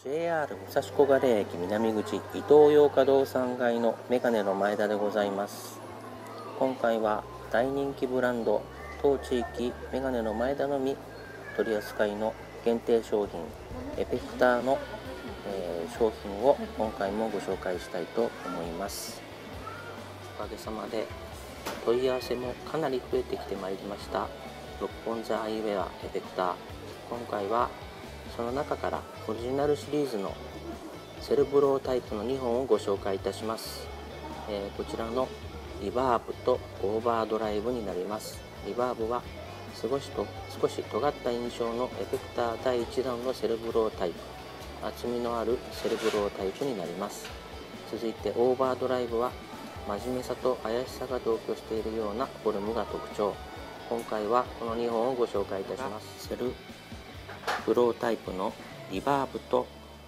JR 武蔵小金駅南口伊東洋華堂3階のメガネの前田でございます。今回は大人気ブランド当地域メガネの前田のみ取り扱いの限定商品エフェクターの、商品を今回もご紹介したいと思います。おかげさまで問い合わせもかなり増えてきてまいりました六本座アイウェアエフェクター。今回はその中からオリジナルシリーズのセルブロータイプの2本をご紹介いたします。こちらのリバーブとオーバードライブになります。リバーブは少し尖った印象のエフェクター第1弾のセルブロータイプ、厚みのあるセルブロータイプになります。続いてオーバードライブは真面目さと怪しさが同居しているようなフォルムが特徴。今回はこの2本をご紹介いたします。セルブロータイプのリバーブと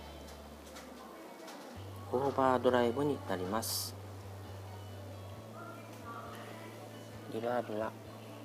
オーバードライブになります。リバーブは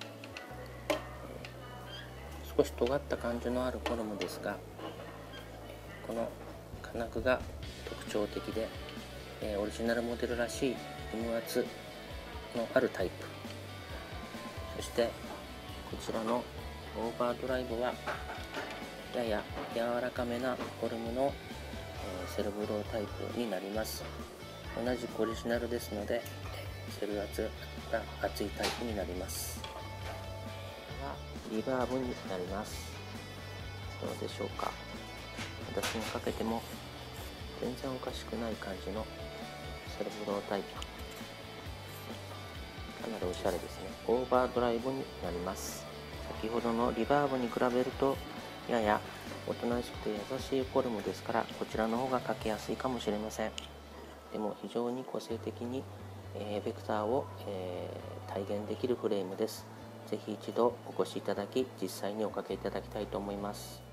少し尖った感じのあるフォルムですが、この金具が特徴的で、オリジナルモデルらしい無圧のあるタイプ。そしてこちらのオーバードライブはやや柔らかめなフォルムのセルブロータイプになります。同じくオリジナルですのでセル圧が厚いタイプになります。リバーブになります。どうでしょうか。私にかけても全然おかしくない感じのセルブロータイプ、かなりおしゃれですね。オーバードライブになります。先ほどのリバーブに比べるとややおとなしくて優しいフォルムですから、こちらの方がかけやすいかもしれません。でも非常に個性的にエフェクターを体現できるフレームです。ぜひ一度お越しいただき実際におかけいただきたいと思います。